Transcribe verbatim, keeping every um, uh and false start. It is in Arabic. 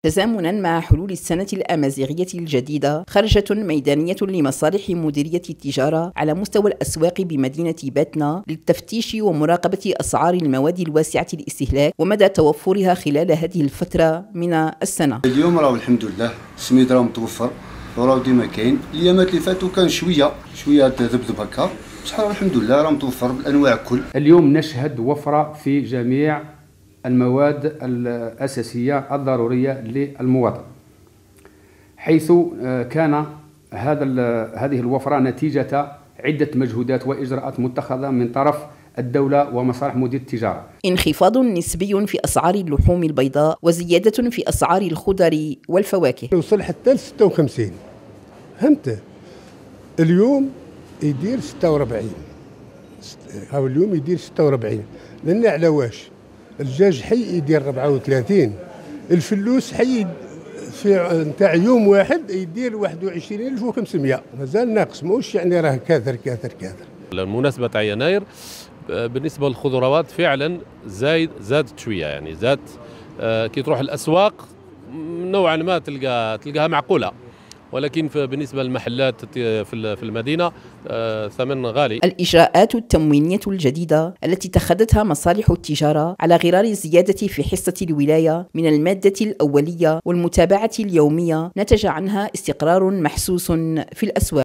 تزامنا مع حلول السنة الأمازيغية الجديدة، خرجة ميدانية لمصالح مديرية التجارة على مستوى الأسواق بمدينة باتنا للتفتيش ومراقبة أسعار المواد الواسعة الاستهلاك ومدى توفرها خلال هذه الفترة من السنة. اليوم راه الحمد لله السميد راه متوفر وراه ديما كاين. الايامات اللي فاتوا كان شويه شويه تذبذب هكا، بصح الحمد لله راه متوفر بالانواع الكل. اليوم نشهد وفرة في جميع المواد الأساسية الضرورية للمواطن، حيث كان هذا هذه الوفرة نتيجة عدة مجهودات وإجراءات متخذة من طرف الدولة ومصالح مديرية التجارة. انخفاض نسبي في أسعار اللحوم البيضاء وزيادة في أسعار الخضر والفواكه. وصل حتى ل ستة وخمسين، فهمت؟ اليوم يدير ستة وأربعين، هاو اليوم يدير ستة وأربعين، لأن على واش؟ الدجاج حي يدير أربعة وثلاثين، الفلوس حي في نتاع يوم واحد يدير واحد وعشرين ألف وخمسمائة، مازال ناقص، ماهوش يعني راه كاثر كاثر كاثر. المناسبة تاع يناير بالنسبة للخضروات فعلا زايد زادت شوية، يعني زادت آه كي تروح الأسواق نوعا ما تلقى تلقاها معقولة، ولكن بالنسبة للمحلات في المدينة ثمن غالي. الإجراءات التموينية الجديدة التي اتخذتها مصالح التجارة على غرار الزيادة في حصة الولاية من المادة الأولية والمتابعة اليومية نتج عنها استقرار محسوس في الأسواق.